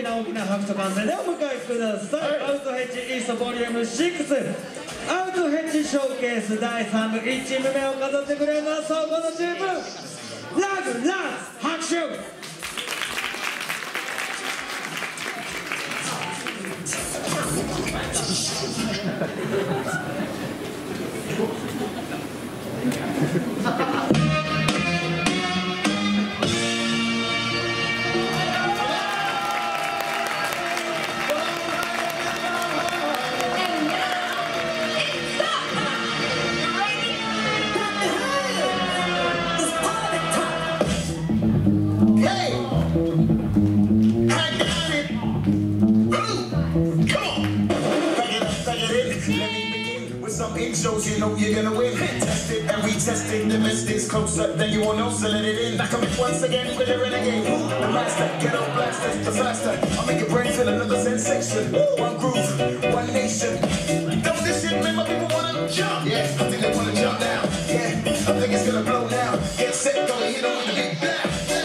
な大きな拍手と歓声でお迎えください。アウトヘッジイーストボリューム6アウトヘッジショーケース第3部1チーム目を飾ってくれます。このチームラグラッツ拍手。 Some intros, you know you're gonna win. Test it and retest it. The best is closer than you all know, so let it in. Now come in once again with a renegade. The master, get on blast, that's the faster. I'll make your brain feel another sensation. One groove, one nation. Don't this shit make my people wanna jump? Yeah, I think they wanna jump now. Yeah, I think it's gonna blow now. Get set, go hit on with the big bang.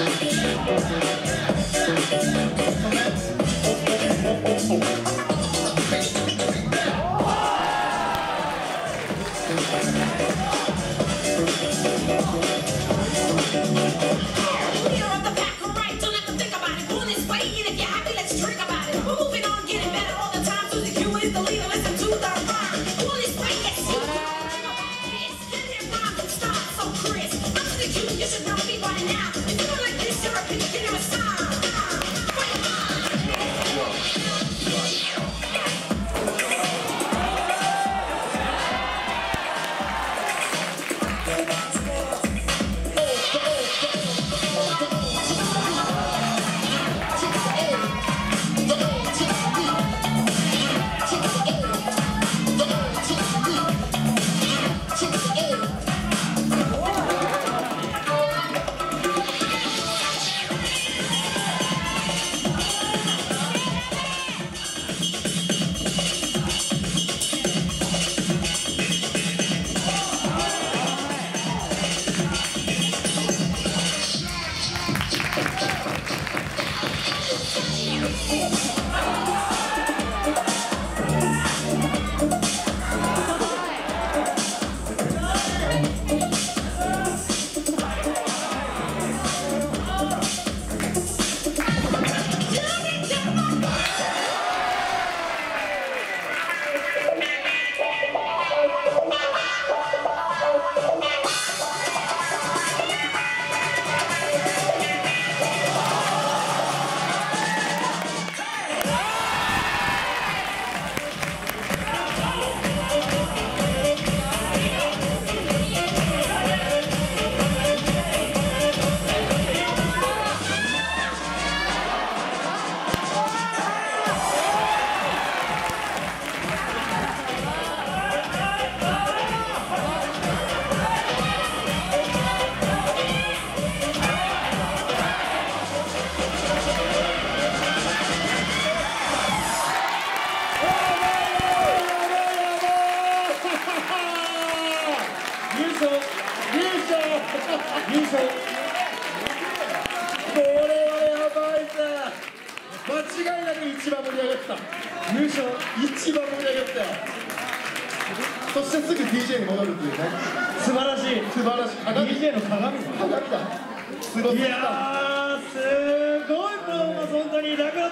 優勝。これはやばいぜ。間違いなく一番盛り上がった。優勝一番盛り上がったよ。そしてすぐ DJ に戻るっていうね。素晴らしい素晴らしい。DJ の鏡だ。すごい。いやーすごいパフォーマンス本当に。